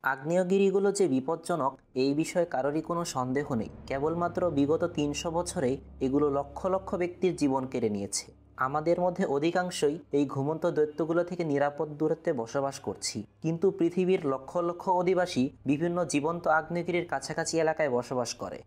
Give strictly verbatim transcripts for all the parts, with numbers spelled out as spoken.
আগ্নেয়গিরিগুলো যে বিপজ্জনক এই বিষয়ে কারোরই কোনো সন্দেহ নেই। কেবলমাত্র বিগত তিনশো বছরেই এগুলো লক্ষ লক্ষ ব্যক্তির জীবন কেড়ে নিয়েছে। আমাদের মধ্যে অধিকাংশই এই ঘুমন্ত দৈত্যগুলো থেকে নিরাপদ দূরত্বে বসবাস করছি, কিন্তু পৃথিবীর লক্ষ লক্ষ অধিবাসী বিভিন্ন জীবন্ত আগ্নেয়গিরির কাছাকাছি এলাকায় বসবাস করে।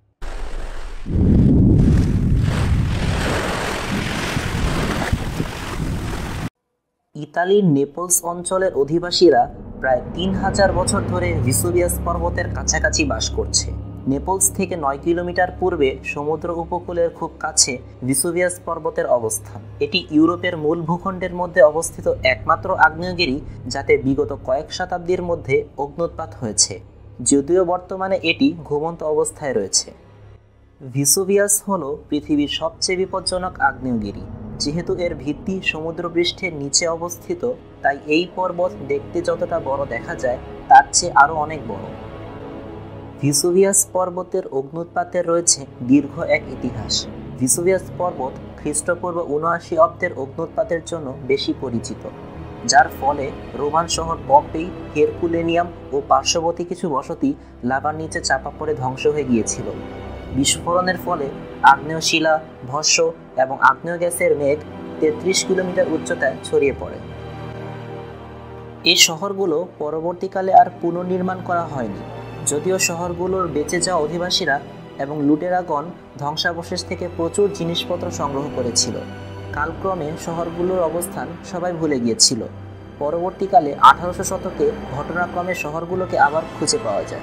ইতালির নেপলস অঞ্চলের অধিবাসীরা প্রায় তিন হাজার বছর ধরে ভেসুভিয়াস পর্বতের কাছাকাছি বাস করছে। নেপলস থেকে নয় কিলোমিটার পূর্বে সমুদ্র উপকূলের খুব কাছে ভেসুভিয়াস পর্বতের অবস্থান। এটি ইউরোপের মূল ভূখণ্ডের মধ্যে অবস্থিত একমাত্র আগ্নেয়গিরি যাতে বিগত কয়েক শতাব্দীর মধ্যে অগ্ন্যুৎপাত হয়েছে, যদিও বর্তমানে এটি ঘুমন্ত অবস্থায় রয়েছে। ভেসুভিয়াস হল পৃথিবীর সবচেয়ে বিপজ্জনক আগ্নেয়গিরি। যেহেতু এর ভিত্তি সমুদ্রপৃষ্ঠের নিচে অবস্থিত, তাই এই পর্বত দেখতে যতটা বড় দেখা যায় তার চেয়ে আরও অনেক বড়। ভেসুভিয়াস পর্বতের অগ্ন্যুৎপাতের রয়েছে দীর্ঘ এক ইতিহাস। ভেসুভিয়াস পর্বত খ্রিস্টপূর্ব উনআশি অব্দের অগ্ন্যুৎপাতের জন্য বেশি পরিচিত, যার ফলে রোমান শহর পম্পেই, হেরকুলেনিয়াম ও পার্শ্ববর্তী কিছু বসতি লাভার নিচে চাপা পড়ে ধ্বংস হয়ে গিয়েছিল। বিস্ফোরণের ফলে আগ্নেয় শিলা, ভস্ম এবং আগ্নেয় গ্যাসের মেঘ তেত্রিশ কিলোমিটার উচ্চতায় ছড়িয়ে পড়ে। এই শহরগুলো পরবর্তীকালে আর পুনর্নির্মাণ করা হয়নি, যদিও শহরগুলোর বেঁচে যাওয়া অধিবাসীরা এবং লুটেরাগণ ধ্বংসাবশেষ থেকে প্রচুর জিনিসপত্র সংগ্রহ করেছিল। কালক্রমে শহরগুলোর অবস্থান সবাই ভুলে গিয়েছিল। পরবর্তীকালে আঠারোশো শতকে ঘটনাক্রমে শহরগুলোকে আবার খুঁজে পাওয়া যায়।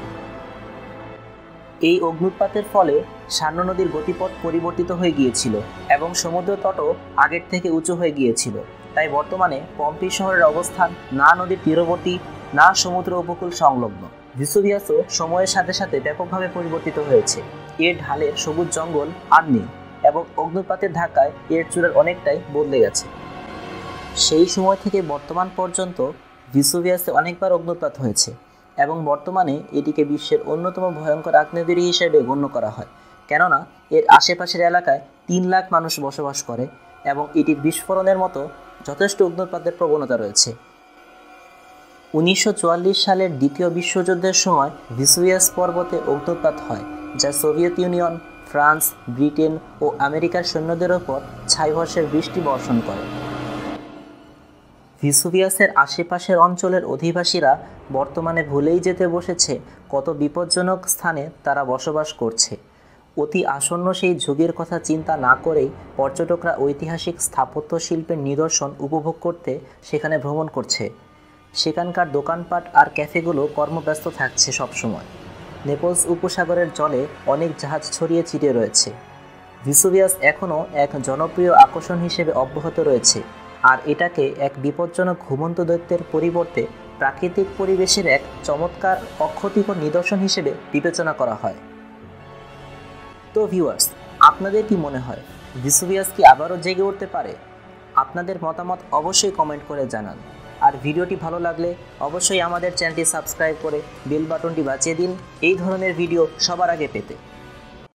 এই অগ্ন্যুৎপাতের ফলে সার্নো নদীর গতিপথ পরিবর্তিত হয়ে গিয়েছিল এবং সমুদ্র তটও আগের থেকে উঁচু হয়ে গিয়েছিল। তাই বর্তমানে পম্পি শহরের অবস্থান না নদীর তীরবর্তী, না সমুদ্র উপকূল সংলগ্ন। ভেসুভিয়াসও সময়ের সাথে সাথে ব্যাপকভাবে পরিবর্তিত হয়েছে। এর ঢালের সবুজ জঙ্গল আর নেই এবং অগ্ন্যুৎপাতের ধাক্কায় এর চূড়ার অনেকটাই বদলে গেছে। সেই সময় থেকে বর্তমান পর্যন্ত ভেসুভিয়াসে অনেকবার অগ্ন্যুৎপাত হয়েছে এবং বর্তমানে এটিকে বিশ্বের অন্যতম ভয়ঙ্কর আগ্নেয়গিরি হিসেবে গণ্য করা হয়, কেননা এর আশেপাশের এলাকায় তিন লাখ মানুষ বসবাস করে এবং এটির বিস্ফোরণের মতো যথেষ্ট অগ্ন্যুৎপাতের প্রবণতা রয়েছে। উনিশশো চুয়াল্লিশ সালের দ্বিতীয় বিশ্বযুদ্ধের সময় ভেসুভিয়াস পর্বতে অগ্ন্যুৎপাত হয়, যা সোভিয়েত ইউনিয়ন, ফ্রান্স, ব্রিটেন ও আমেরিকার সৈন্যদের ওপর ছাইভস্মের বৃষ্টি বর্ষণ করে। ভেসুভিয়াসের আশেপাশের অঞ্চলের অধিবাসীরা বর্তমানে ভুলেই যেতে বসেছে কত বিপজ্জনক স্থানে তারা বসবাস করছে। অতি আসন্ন সেই যুগের কথা চিন্তা না করেই পর্যটকরা ঐতিহাসিক স্থাপত্য শিল্পের নিদর্শন উপভোগ করতে সেখানে ভ্রমণ করছে। সেখানকার দোকানপাট আর ক্যাফেগুলো কর্মব্যস্ত থাকছে সবসময়। নেপলস উপসাগরের জলে অনেক জাহাজ ছড়িয়ে ছিটিয়ে রয়েছে। ভেসুভিয়াস এখনও এক জনপ্রিয় আকর্ষণ হিসেবে অব্যাহত রয়েছে, আর এটাকে এক বিপজ্জনক ঘুমন্ত দৈত্যের পরিবর্তে প্রাকৃতিক পরিবেশের এক চমৎকার অক্ষতিকর নিদর্শন হিসেবে বিবেচনা করা হয়। তো ভিউয়ার্স, আপনাদের কি মনে হয় ভেসুভিয়াস কি আবারও জেগে উঠতে পারে? আপনাদের মতামত অবশ্যই কমেন্ট করে জানান। আর ভিডিওটি ভালো লাগলে অবশ্যই আমাদের চ্যানেলটি সাবস্ক্রাইব করে বেল বাটনটি বাজিয়ে দিন এই ধরনের ভিডিও সবার আগে পেতে।